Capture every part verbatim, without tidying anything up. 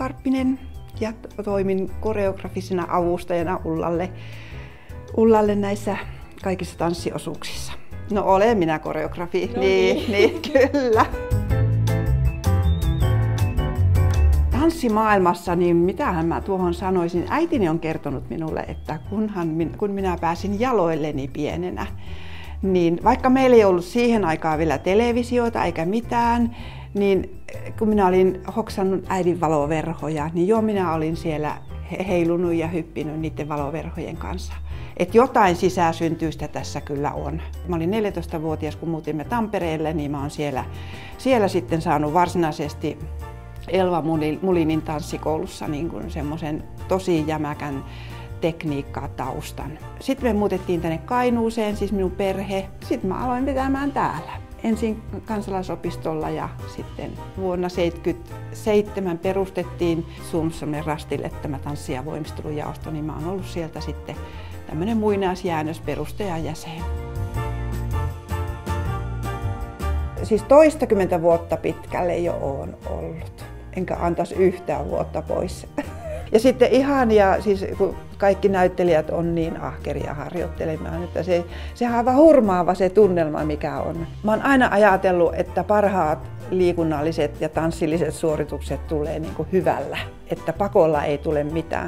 Karppinen ja toimin koreografisena avustajana Ullalle, Ullalle näissä kaikissa tanssiosuuksissa. No olen minä koreografi, no niin, niin, kyllä. Tanssimaailmassa, niin mitähän mä tuohon sanoisin, äitini on kertonut minulle, että kunhan, kun minä pääsin jaloilleni pienenä, niin vaikka meillä ei ollut siihen aikaan vielä televisioita eikä mitään, niin kun minä olin hoksannut äidin valoverhoja, niin jo minä olin siellä heilunut ja hyppinyt niiden valoverhojen kanssa. Et jotain sisäsyntyistä tässä kyllä on. Mä olin neljätoistavuotias, kun muutimme Tampereelle, niin mä oon siellä, siellä sitten saanut varsinaisesti Elva Mulinin tanssikoulussa niin kuin semmoisen tosi jämäkän tekniikkaa taustan. Sitten me muutettiin tänne Kainuuseen, siis minun perhe. Sitten mä aloin vetämään täällä. Ensin kansalaisopistolla ja sitten vuonna tuhatyhdeksänsataaseitsemänkymmentäseitsemän perustettiin Suomen Rastille tämä tanssi- ja voimistelujaosto, niin mä oon ollut sieltä sitten tämmöinen muinaisjäännös perustajajäsen. Siis toistakymmentä vuotta pitkälle jo oon ollut, enkä antaisi yhtään vuotta pois. Ja sitten ihania, siis kun kaikki näyttelijät on niin ahkeria harjoittelemaan, että se, sehän on aivan hurmaava se tunnelma, mikä on. Mä oon aina ajatellut, että parhaat liikunnalliset ja tanssilliset suoritukset tulee niin kuin hyvällä, että pakolla ei tule mitään.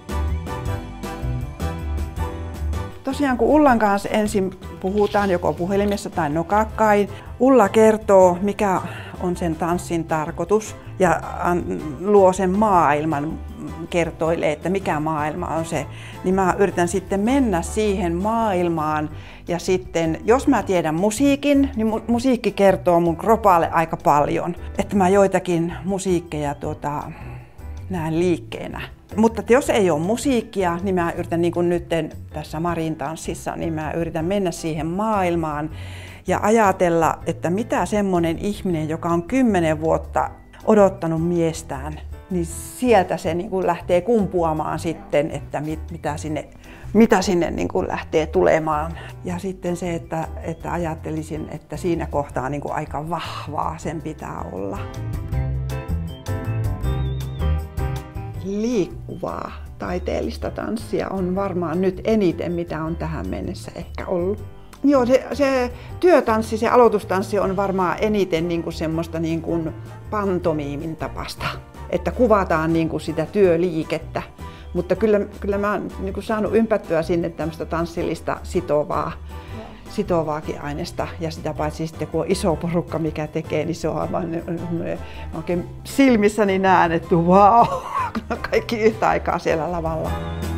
Tosiaan kun Ullan kanssa ensin puhutaan joko puhelimessa tai nokakkain, Ulla kertoo, mikä on sen tanssin tarkoitus ja luo sen maailman, kertoilee, että mikä maailma on se, niin mä yritän sitten mennä siihen maailmaan ja sitten, jos mä tiedän musiikin, niin mu- musiikki kertoo mun kropalle aika paljon, että mä joitakin musiikkeja tuota, näen liikkeenä. Mutta jos ei ole musiikkia, niin mä yritän, niin kuin nyt tässä Marin tanssissa, niin mä yritän mennä siihen maailmaan ja ajatella, että mitä semmoinen ihminen, joka on kymmenen vuotta odottanut miestään, niin sieltä se niin kuin lähtee kumpuamaan sitten, että mit, mitä sinne, mitä sinne niin kuin lähtee tulemaan. Ja sitten se, että, että ajattelisin, että siinä kohtaa niin kuin aika vahvaa sen pitää olla. Liikkuvaa taiteellista tanssia on varmaan nyt eniten, mitä on tähän mennessä ehkä ollut. Joo, se, se työtanssi, se aloitustanssi on varmaan eniten niin kuin semmoista niin kuin pantomiimin tapasta, että kuvataan niin kuin sitä työliikettä. Mutta kyllä, kyllä mä oon niin kuin saanut ympättyä sinne tämmöistä tanssillista sitovaa, sitovaakin aineesta. Ja sitä paitsi sitten kun on iso porukka, mikä tekee, niin se on aivan oikein silmissäni näen, että vau, wow, kun on kaikki yhtä aikaa siellä lavalla.